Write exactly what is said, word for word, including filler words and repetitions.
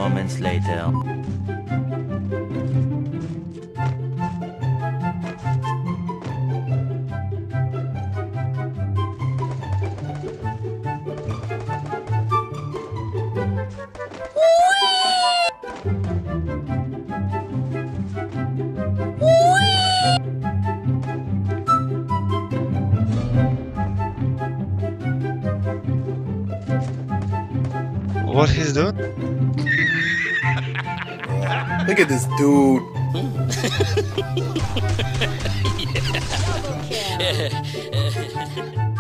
moments later. What he's doing? Look at this dude. Yeah.